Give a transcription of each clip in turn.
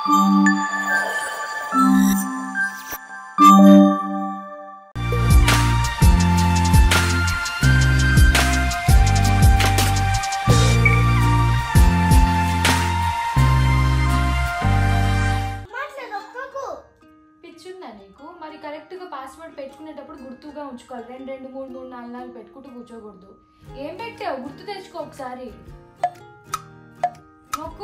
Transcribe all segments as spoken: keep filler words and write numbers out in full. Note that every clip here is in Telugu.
పాస్వర్డ్ పెట్టుకునేటప్పుడు గుర్తుగా ఉంచుకోవాలి. రెండు రెండు మూడు మూడు నాలుగు నాలుగు పెట్టుకుంటూ కూర్చోకూడదు. ఏం పెట్టావు గుర్తు తెచ్చుకో ఒకసారి. నొక్కు.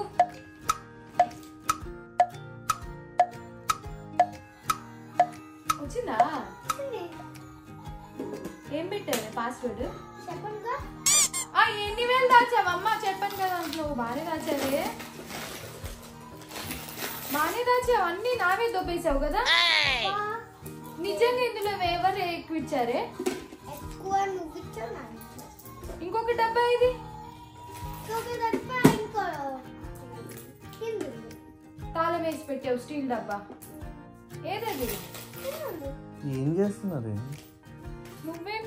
వచ్చిందా? ఏం పెట్టావు పాస్వర్డ్? ఎన్ని వేలు దాచావు అమ్మ? చెప్పాను కదా నువ్వు బాగానే దాచావే. బాగానే దాచావు, అన్ని నావే దొబ్బేసావు కదా. నిజంగా ఇందులో ఎవరు ఎక్కువ ఇచ్చారే? ఇంకొక డబ్బా ఇది తాళం వేసి పెట్టావు స్టీల్ డబ్బా. ఏదది? ఏం చేస్తున్నారు? నువ్వేం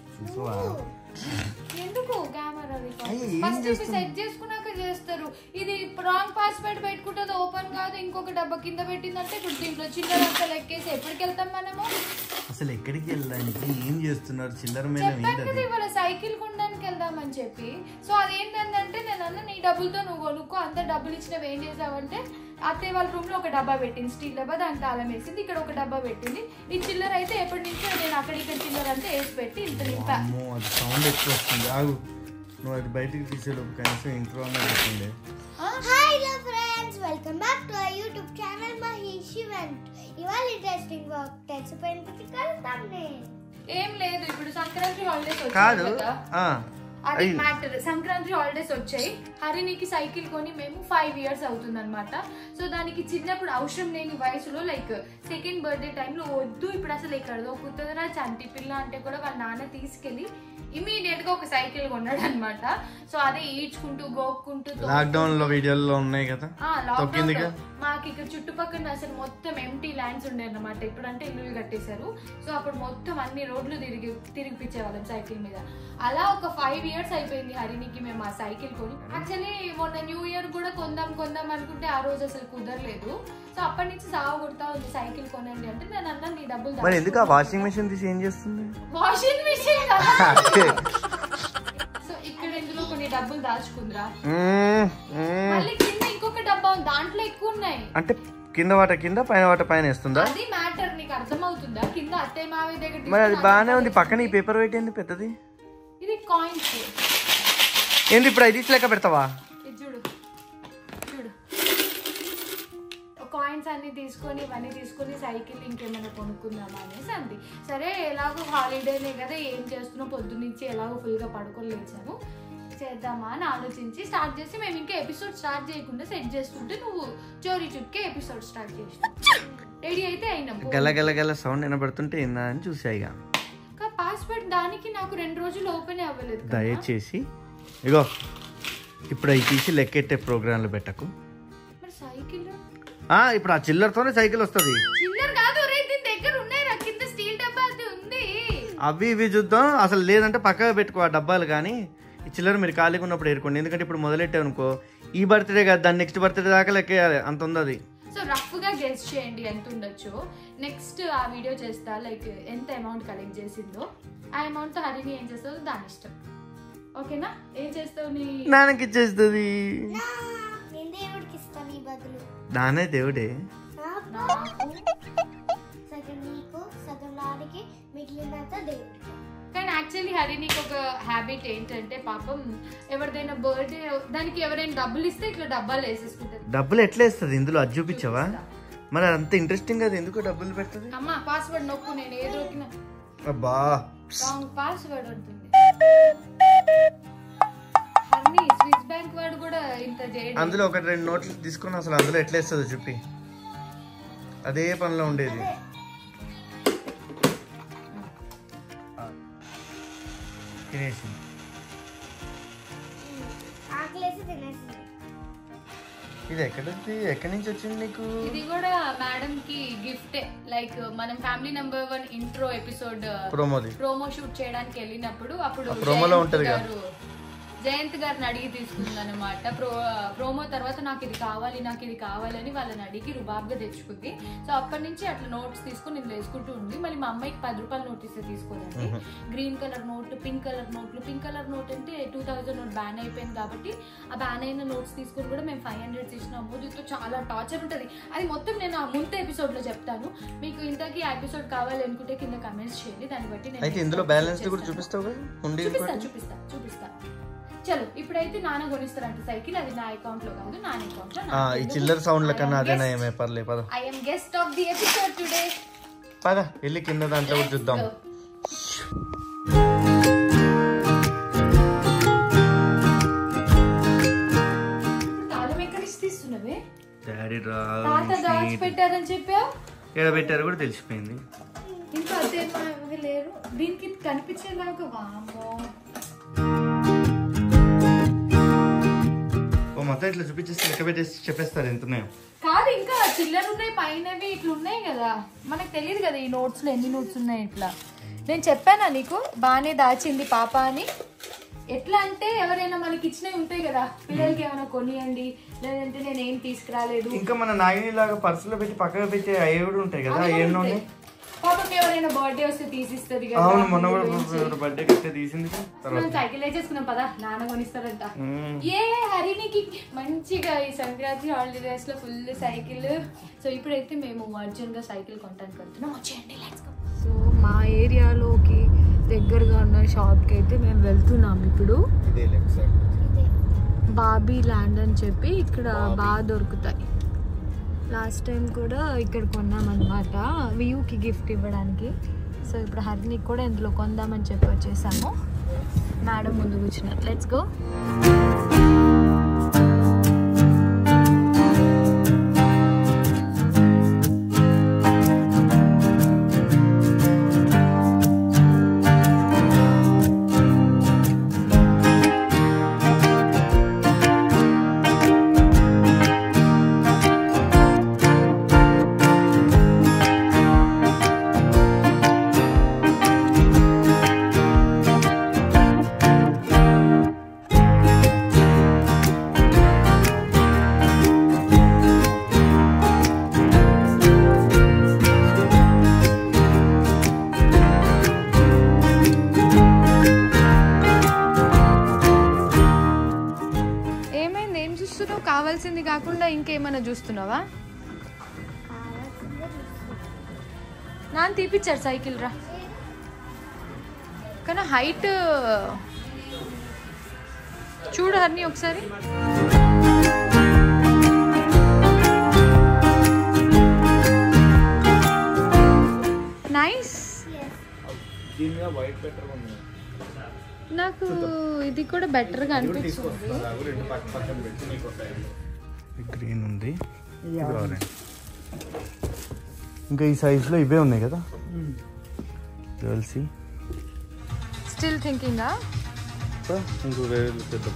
ఎందుకు కెమెరా ఫస్ట్ సెట్ చేసుకున్నాక చేస్తారు. ఇది రాంగ్ పాస్వర్డ్ పెట్టుకుంటుంది, ఓపెన్ కాదు. ఇంకొక డబ్బా కింద పెట్టిందంటే ఇప్పుడు దీంట్లో చిల్లర అసలు ఎక్కేసి ఎప్పటికి వెళ్తాం మనము? అసలు ఎక్కడికి వెళ్ళడానికి ఏం చేస్తున్నారు? చిల్లర చెప్పాను ఇవాళ సైకిల్ కొనడానికి వెళ్దామని చెప్పి. సో అదేంటంటే నేను అన్న నీ డబ్బులతో నువ్వు కొనుక్కో, అంత డబ్బులు ఇచ్చినవి ఏం చేసావంటే అత్తయ్య వాళ్ళ రూమ్ లో ఒక డబ్బా పెట్టింది, స్టీల్ డబ్బా, దానికి తాళం వేసింది. ఇక్కడ ఒక డబ్బా పెట్టింది. ఈ చిల్లర అయితే ఎప్పటి నుంచో నేను అక్కడ ఇక్కడ చిల్లర అంతా వేసి పెట్టి ఇంత నింపా. సౌండ్ ఎక్కువ వస్తుంది, ఆగు. నువ్వు అది బయటికి తీసేలోపు కనీసం ఇంట్రో అన్న పెట్టండి. Hello friends, welcome back to our YouTube channel Mahesh event. ఇవాళ ఇంట్రెస్టింగ్ వర్క్ తెలిసిపోయింది కలుద్దాం. ఏం లేదు, ఇప్పుడు సంక్రాంతి హాలిడేస్ కాదు అది మ్యాటర్. సంక్రాంతి హాలిడేస్ వచ్చాయి. హరినికి సైకిల్ కొని మేము ఫైవ్ ఇయర్స్ అవుతుంది అనమాట. సో దానికి చిన్నప్పుడు అవసరం లేని వయసులో లైక్ సెకండ్ బర్త్డే టైంలో వద్దు ఇప్పుడు అసలు ఇక్కడ దొక్కుతుందిరా చంటి పిల్ల అంటే కూడా వాళ్ళ నాన్న తీసుకెళ్లి ఇమీడియట్ గా ఒక సైకిల్ కొన్నాడు అనమాట. సో అదే ఈడ్చుకుంటూ గోక్కుంటూ లాక్డౌన్ లో వీడియోలో ఉన్నాయి కదా. మాకు ఇక్కడ చుట్టుపక్కల అసలు మొత్తం ఎంటీ ల్యాండ్స్ ఉండే అనమాట. ఇప్పుడు అంటే ఇల్లు కట్టేశారు. సో అప్పుడు మొత్తం అన్ని రోడ్లు తిరిగి తిరిగిపించేవాళ్ళం సైకిల్ మీద. అలా ఒక ఫైవ్ ఇయర్స్ అయిపోయింది హరినికి మేము ఆ సైకిల్ కొని. యాక్చువల్లీ మొన్న న్యూ ఇయర్ కూడా కొందాం కొందాం అనుకుంటే ఆ రోజు అసలు కుదరలేదు. సో అప్పటి నుంచి సాగు కొడతా ఉంది సైకిల్ కొనండి అంటే నేను అన్నా నీ డబ్బులు. ఎందుకు వాషింగ్ మెషిన్ తీసి ఏం చేస్తుంది? వాషింగ్ మెషిన్ సో ఇక్కడ ఇందులో కొన్ని డబ్బులు దాచుకుందిరా. మళ్ళీ కింద ఇంకొక డబ్బా ఉంది, దాంట్లో ఎక్కువ ఉన్నాయి. అంటే కింద వాట కింద పైన వాట పైన వేస్తుందా? అది మ్యాటర్. నీకు అర్థమవుతుందా? కింద అత్తయ్య మావయ్య దగ్గర మరి అది బాగానే ఉంది. పక్కన ఈ పేపర్ వెయిట్ ఏంది పెద్దది? ఇది కాయిన్స్. ఏంది ఇప్పుడు ఐదు లెక్క పెడతావా? చూడు చూడు కాయిన్స్ అన్ని తీసుకొని ఇవన్నీ తీసుకొని సైకిల్ ఇంకేమైనా కొనుక్కుందామా అనేసి అంది. సరే ఎలాగో హాలిడేనే కదా, ఏం చేస్తున్నావు పొద్దున్నుంచి ఎలాగో ఫుల్గా పడుకొని లేచాను, చేద్దామా అని ఆలోచించి స్టార్ట్ చేసి మేము ఇంకా ఎపిసోడ్ స్టార్ట్ చేయకుండా సెట్ చేసుకుంటే నువ్వు చోరీ చుట్కే ఎపిసోడ్ స్టార్ట్ చేసి రెడీ అయితే అయినాం. గల గల గల సౌండ్ వినబడుతుంటే ఏందా అని చూసాయిగా. పాస్వర్డ్ దానికి నాకు రెండు రోజులు ఓపెన్ అవ్వలేదు. దయచేసి ఇగో ఇప్పుడు అవి తీసి లెక్కెట్టే ప్రోగ్రాంలు పెట్టకు. మరి సైకిల్ ఇప్పుడు ఆ చిల్లరతోనే సైకిల్ వస్తుంది. చిల్లర కాదు రే, దీని దగ్గర ఉన్నాయి రా, కింద స్టీల్ డబ్బా అది ఉంది. అవి ఇవి చూద్దాం. అసలు లేదంటే పక్కగా పెట్టుకో ఆ డబ్బాలు. కానీ ఈ చిల్లర మీరు ఖాళీగా ఉన్నప్పుడు ఏరుకోండి. ఎందుకంటే ఇప్పుడు మొదలెట్టావు అనుకో, ఈ బర్త్డే కాదు దాని నెక్స్ట్ బర్త్డే దాకా లెక్కేయాలి, అంత ఉంది అది. సో రఫ్ గా గెస్ చేయండి ఎంత ఉండొచ్చు. నెక్స్ట్ ఆ వీడియో చేస్తా, లైక్ ఎంత అమౌంట్ కలెక్ట్ చేసిందో ఆ అమౌంట్ తో హరిని ఏం చేస్తావు దాని ఇష్టం. ఓకేనా? ఏం చేస్తావు? నీ నాన్నకి ఇచ్చేస్తుంది. నానే దేవుడే. కానీ యాక్చువల్లీ హరినికి ఒక హ్యాబిట్ ఏంటంటే పాపం ఎవరిదైనా బర్త్డే దానికి ఎవరైనా డబ్బులు ఇస్తే ఇట్లా డబ్బాలు వేసేసుకుంటారు. డబ్బులు ఎట్లా వేస్తుంది ఇందులో? అది చూపించవా? మరి అంత ఇంట్రెస్టింగ్ గా ఎందుకు డబ్బులు పెడుతుంది? అమ్మా పాస్వర్డ్ నొక్కు, నేను ఏదో అబ్బా రాంగ్ పాస్వర్డ్ ఉంటుంది. హర్ని స్విస్ బ్యాంక్ వాడు కూడా ఇంత చేయడం. అందులో ఒక రెండు నోట్లు తీసుకుని అసలు అందులో ఎట్లా వేస్తుందో చెప్పి అదే పనిలో ఉండేది. తినేసింది. ఇది ఎక్కడ ఎక్కడి నుంచి వచ్చింది నీకు? ఇది కూడా మేడం కి గిఫ్ట్. లైక్ మనం family number one intro episode ప్రోమోది ప్రోమో షూట్ చేయడానికి వెళ్ళినప్పుడు అప్పుడు ప్రోమోలో ఉంటది జయంత్ గారిని అడిగి తీసుకుంది అనమాట. ప్రో ప్రోమో తర్వాత నాకు ఇది కావాలి నాకు ఇది కావాలని వాళ్ళని అడిగి రుబాబ్గా తెచ్చుకుంది. సో అప్పటి నుంచి అట్లా నోట్స్ తీసుకుని నేను వేసుకుంటూ ఉంది. మళ్ళీ మా అమ్మాయికి పది రూపాయల నోట్ ఇస్తే తీసుకోదండి. Green colour note, pink colour నోట్లు. పింక్ కలర్ నోట్ అంటే టూ థౌజండ్ నోట్ బ్యాన్ అయిపోయింది కాబట్టి ఆ బ్యాన్ అయిన నోట్స్ తీసుకుని కూడా మేము ఫైవ్ హండ్రెడ్ ఇచ్చినాము. దీంతో చాలా టార్చర్ ఉంటుంది. అది మొత్తం నేను ఆ ముందు ఎపిసోడ్ లో చెప్తాను. మీకు ఇంతకీ ఆ ఎపిసోడ్ కావాలి అనుకుంటే కింద కమెంట్స్ చేయండి. దాన్ని బట్టి నేను ఇందులో బ్యాలెన్స్ కూడా చూపిస్తావు. చూపిస్తా చూపిస్తా చూపిస్తా చలో ఇప్పుడైతే నాన్న కొనిస్తారంట సైకిల్. అది నా అకౌంట్ లో కాదు, నాన్న అకౌంట్ లో. ఈ చిల్లర సౌండ్ లకన్నా అదేనా ఏమే పర్లే పద. I am guest of the episode today. పద వెళ్ళి కింద దాంట్లో కూడా చూద్దాం. తాళం ఎక్కడి నుంచి తీస్తున్నావే? డాడీ రా తాత దాచి పెట్టారని చెప్పావు. ఎక్కడ పెట్టారు కూడా తెలిసిపోయింది. ఇంకా అదే లేరు. దీనికి కనిపించేలాగా వామో మొత్తం ఇట్లా చూపించేస్తే లెక్క పెట్టేసి చెప్పేస్తారు ఎంత ఉన్నాయో. కాదు ఇంకా చిల్లర ఉన్నాయి, పైనవి ఇట్లా ఉన్నాయి కదా. మనకు తెలియదు కదా ఈ నోట్స్ లో ఎన్ని నోట్స్ ఉన్నాయి. ఇట్లా నేను చెప్పానా నీకు బాగానే దాచింది పాప అని. ఎట్లా అంటే ఎవరైనా మనకి ఇచ్చినవి ఉంటాయి కదా, పిల్లలకి ఏమైనా కొనియండి లేదంటే నేను ఏం తీసుకురాలేదు. ఇంకా మన నాగిని లాగా పర్సులో పెట్టి పక్కన పెట్టి అవి కూడా ఉంటాయి కదా. ఏమన్నా ఉన్నాయి పాపకి ఎవరైనా బర్త్డే వస్తే తీసిస్తుంది కదా. అవును మొన్న కూడా బర్త్డే వస్తే తీసింది. సైకిల్ వేసేసుకున్నాం పదా, నాన్న కొనిస్తారంట. ఏ హరినికి మంచిగా ఈ సంక్రాంతి హాలిడేస్ లో ఫుల్ సైకిల్. సో ఇప్పుడైతే మేము అర్జున్ గా సైకిల్ కొనడానికి వెళ్తున్నాం. వచ్చేయండి లెట్స్ గో. సో మా ఏరియాలోకి దగ్గరగా ఉన్న షాప్ కి అయితే మేము వెళ్తున్నాం ఇప్పుడు. బాబీ ల్యాండ్ అని చెప్పి ఇక్కడ బాగా దొరుకుతాయి. లాస్ట్ టైం కూడా ఇక్కడ కొన్నామన్నమాట వ్యూకి గిఫ్ట్ ఇవ్వడానికి. సో ఇప్పుడు హరినికి కూడా ఇందులో కొందామని చెప్పి వచ్చేసాము. మేడం ముందు కూర్చున్నారు. Let's go. కావాల్సింది కాకుండా ఇంకేమైనా చూస్తున్నావా? నాన్న తీపిచ్చారు సైకిల్ రా. కానీ హైట్ చూడు హర్ని ఒకసారి. నైస్. నాకు ఇది కూడా బెటర్ గా అనిపిస్తుంది. గ్రీన్ ఉంది, ఇంకా ఈ సైజ్ లో ఇవే ఉన్నాయి కదా. గర్ల్స్ స్టిల్ థింకింగ్ ఇంకో వేరే పెద్ద.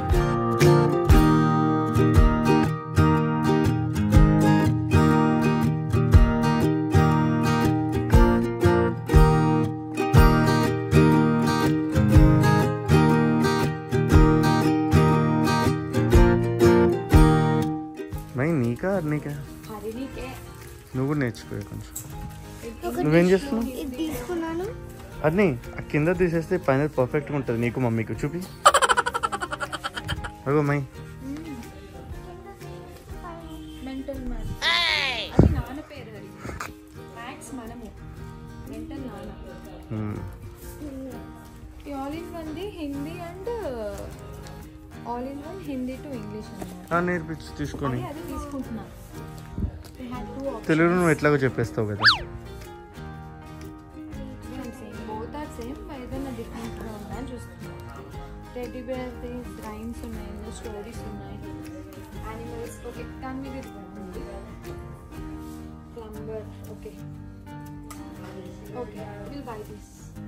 నీకా నీకా నువ్వు కూడా నేర్చుకోవే కొంచెం. నువ్వేం చేస్తున్నావు? అన్నీ ఆ కింద తీసేస్తే పైన పర్ఫెక్ట్గా ఉంటుంది నీకు మమ్మీకి. చూపి అగో మై. Hindi and all in one Hindi to English నేర్పించి తీసుకొని తీసుకుంటున్నా. తెలుగు నువ్వు ఎట్లాగో చెప్పేస్తావు కదా. బోత్ ఆర్ సేమ్, ఏదైనా డిఫరెంట్గా ఉన్నాయని చూస్తున్నాను. టెడ్డీ బేర్ రైమ్స్ ఉన్నాయి, స్టోరీస్ ఉన్నాయి, యానిమల్స్. ఓకే దాని మీద ఉంది plumber. Okay okay will buy this.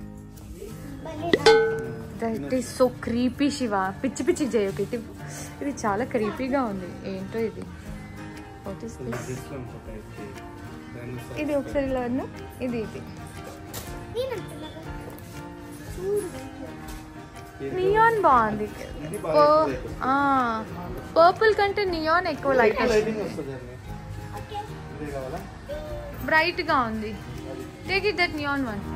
That is so creepy Shiva. పిచ్చి పిచ్చి చేయకు. ఇది ఇది చాలా క్రీపీగా ఉంది. ఏంటో ఇది. What is this? ఇది ఒకసారి ఇలా అన్నా. ఇది ఇది నియాన్ బాగుంది. పర్పుల్ కంటే నియాన్ ఎక్కువ లైట్ బ్రైట్ గా ఉంది. Take it that neon one.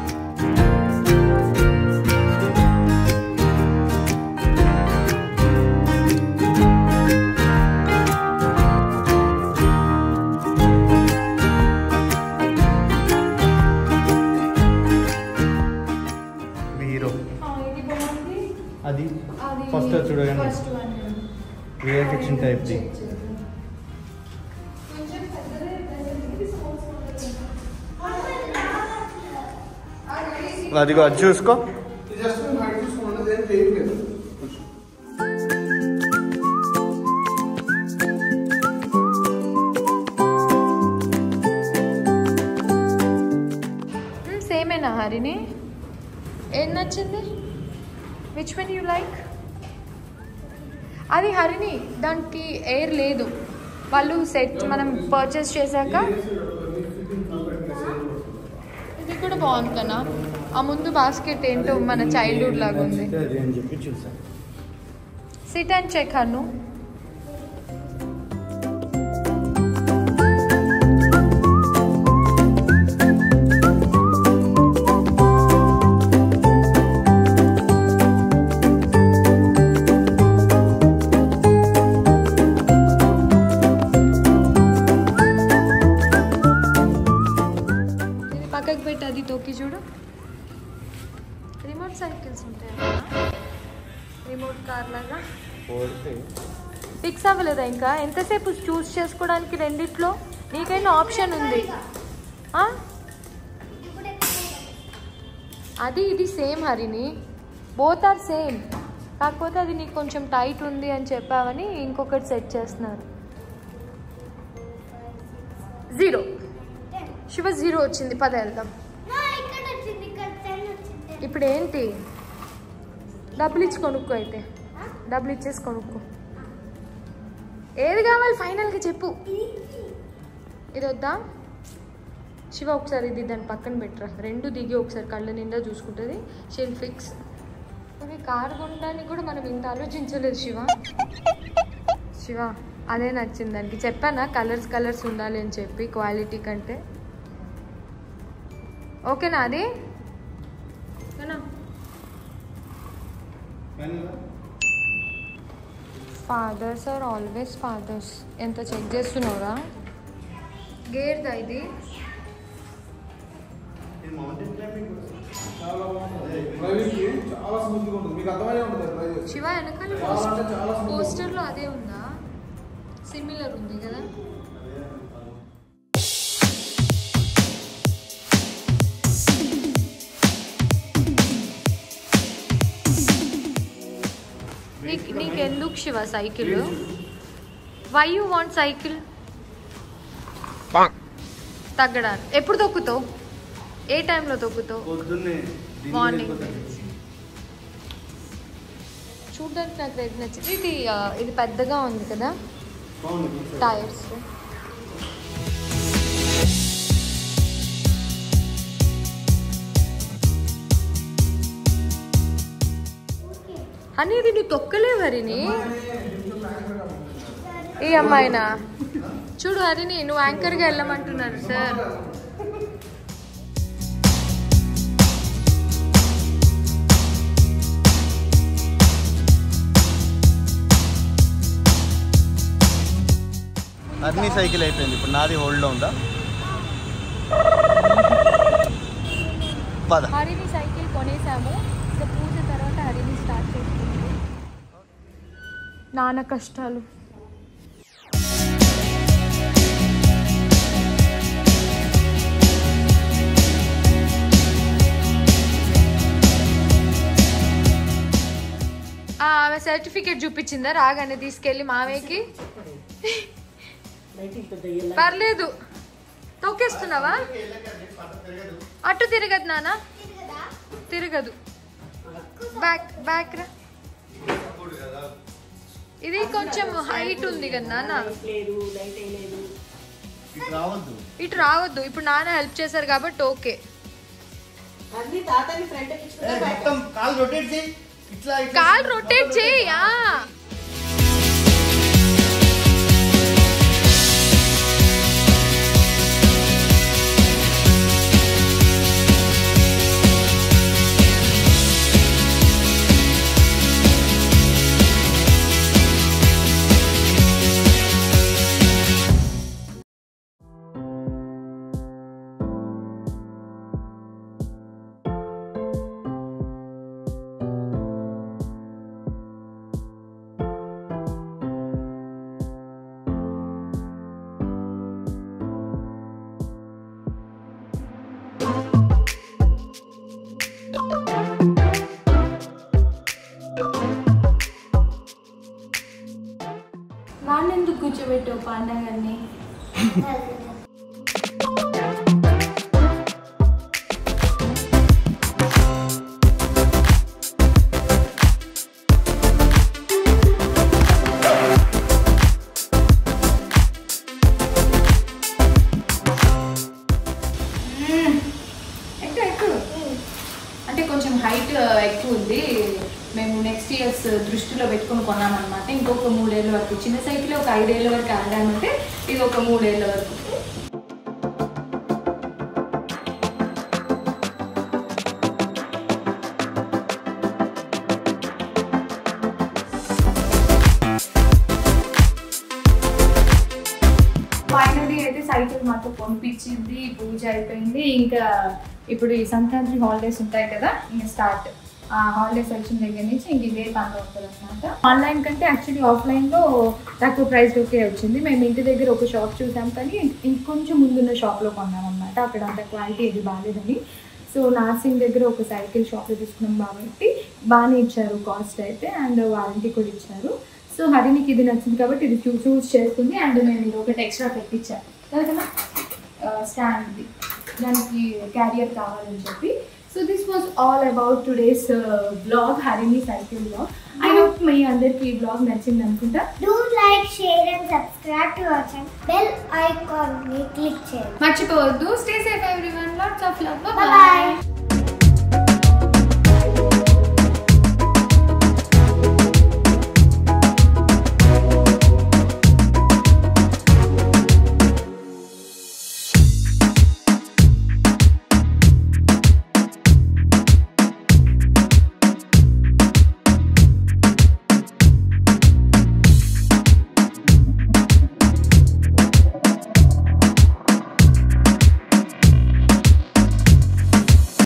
అది ఫస్ట్ చూడగానే రియల్ ఫిక్షన్ టైప్ ది. అదిగో అది చూసుకో. సేమేనా హరిని? ఏం నచ్చింది? Which one you like? అది హరిని దానికి ఎయిర్ లేదు. వాళ్ళు సెట్ మనం పర్చేస్ చేశాక. ఇది కూడా బాగుంది కదా. ఆ ముందు బాస్కెట్ ఏంటో మన చైల్డ్హుడ్ లాగా ఉంది. Sit and check Hanu. పక్కకు పెట్టి అది తొక్కి చూడు. రిమోట్ సైకిల్స్ ఉంటాయి, రిమోట్ కార్ లాగా. ఫిక్స్ అవ్వలేదా ఇంకా? ఎంతసేపు చూస్ చేసుకోవడానికి రెండిట్లో? నీకైనా ఆప్షన్ ఉంది. అది ఇది సేమ్ హరిని, బోత్ ఆర్ సేమ్. కాకపోతే అది నీకు కొంచెం టైట్ ఉంది అని చెప్పావని ఇంకొకటి సెట్ చేస్తున్నారు. జీరో శివ జీరో వచ్చింది. పద వెళ్దాం. ఇప్పుడు ఏంటి? డబ్బులు ఇచ్చి కొనుక్కో. అయితే డబ్బులు ఇచ్చేసి కొనుక్కో. ఏది కావాలి ఫైనల్గా చెప్పు. ఇది వద్దా శివ? ఒకసారి ఇది దాని పక్కన పెట్టరా. రెండు దిగి ఒకసారి కళ్ళ నిండా చూసుకుంటుంది. She'll fix. అవి కారు కొనడానికి కూడా మనం ఇంత ఆలోచించలేదు శివ. శివ అదే నచ్చింది దానికి. చెప్పానా కలర్స్ కలర్స్ ఉండాలి అని చెప్పి క్వాలిటీ కంటే. ఓకేనా? అది ఫాదర్స్ ఆర్ ఆల్వేస్ ఫాదర్స్. ఎంత చెక్ చేస్తున్నావురా? గేర్దా ఇది? శివ వెనకాల పోస్టర్లో అదే ఉందా? సిమిలర్ ఉంది కదా. నీకెందుకు Shiva cycle? Why you want cycle? తగ్గడానికి. ఎప్పుడు తొక్కుతావు? ఏ టైంలో తొక్కుతావు? మార్నింగ్. చూడడానికి నాకు రెడ్ నచ్చింది. ఇది ఇది పెద్దగా ఉంది కదా టైర్స్. అనేది నువ్వు తొక్కలేవు హరిని. ఈ అమ్మాయినా చూడు హరిని, నువ్వు యాంకర్గా వెళ్ళమంటున్నారు సార్. అన్ని సైకిల్ అయిపోయింది. ఇప్పుడు నాది హోల్డ్లో ఉందా? హరిని సైకిల్ కొనేసాము. ఇంకా పూజ తర్వాత హరిని స్టార్ట్ చేసుకుంటాం. నాన్న కష్టాలు. ఆమె సర్టిఫికేట్ చూపించిందా రాగానే తీసుకెళ్ళి మామయ్యకి? పర్లేదు. తొక్కేస్తున్నావా? అటు తిరగదు నాన్న, తిరగదు. బ్యాక్ బ్యాక్ రా. ఇది కొంచెం హైట్ ఉంది కదా నాన్న. ఇటు రావద్దు. ఇప్పుడు నాన్న హెల్ప్ చేశారు కాబట్టి ఓకే. కాల్ రొటేట్ చేయా. వాణెందుకు కూర్చోబెట్టావు పాండగాన్ని? ఎక్కువ ఎక్కువ అంటే కొంచెం హైట్ ఎక్కువ ఉంది. మేము నెక్స్ట్ ఇయర్స్ దృష్టిలో పెట్టుకొని కొన్నామన్నమాట. ఇంకొక మూడేళ్ళ వరకు చిన్న సైకిల్ ఒక ఐదేళ్ళ వరకు ఆడామంటే ఇది ఒక మూడేళ్ళ వరకు. ఫైనలీ అయితే సైకిల్ మాతో పంపించింది, పూజ అయిపోయింది. ఇంకా ఇప్పుడు ఈ సంక్రాంతి హాలిడేస్ ఉంటాయి కదా, ఇంకా స్టార్ట్. ఆ హాలిడేస్ వచ్చిన దగ్గర నుంచి ఇంక ఇదే పనులు ఉంటుంది అనమాట. ఆన్లైన్ కంటే యాక్చువల్లీ ఆఫ్లైన్లో తక్కువ ప్రైస్లోకే వచ్చింది. మేము ఇంటి దగ్గర ఒక షాప్ చూసాం, కానీ ఇంకొంచెం ముందున్న షాప్లో కొన్నాం అనమాట. అక్కడ అంత క్వాలిటీ ఇది బాగాలేదని. సో నార్సింగ్ దగ్గర ఒక సైకిల్ షాప్లో తీసుకున్నాం కాబట్టి బాగానే ఇచ్చారు కాస్ట్ అయితే, అండ్ వారంటీ కూడా ఇచ్చారు. సో హరినికి ఇది నచ్చింది కాబట్టి ఇది చూ చూస్ చేసుకుంది. అండ్ మేము ఇది ఒకటి ఎక్స్ట్రా పెట్టించాం కదా స్టాండ్, దానికి క్యారియర్ కావాలని చెప్పి. So this was all about today's blog, Harini cycle blog. I hope మీ అందరికి ఈ బ్లాగ్ నచ్చింది అనుకుంటా. Do like, share and subscribe to our channel. Bell icon ని క్లిక్ చేయండి. మర్చిపోవద్దు. Stay safe everyone. Lots of love. Bye bye.